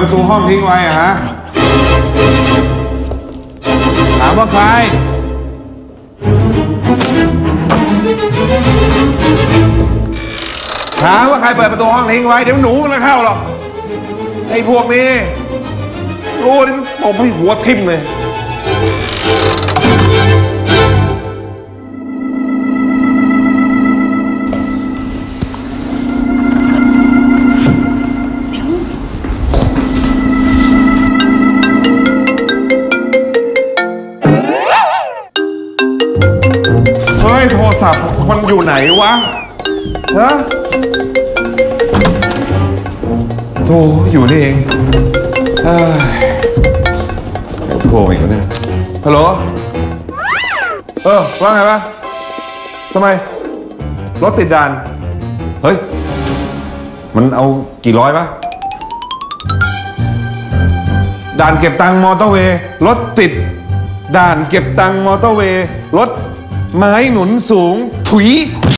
ประตูห้องทิ้งไว้อะฮะถามว่าใครถามว่าใครเปิดประตูห้องทิ้งไว้เดี๋ยวหนูมันเข้าหรอกไอ้พวกนี้รู้นี่มันตบให้หัวทิ่มเลยเฮ้ยโทรศัพท์มันอยู่ไหนวะฮะโทรอยู่นี่เองโทรอีกแล้วเนี่ยฮัลโหลว่าไงวะทำไมรถติดด่านเฮ้ยมันเอากี่ร้อยปะด่านเก็บตังค์มอเตอร์เวย์รถติดด่านเก็บตังค์มอเตอร์เวย์รถไม้หนุนสูงถุย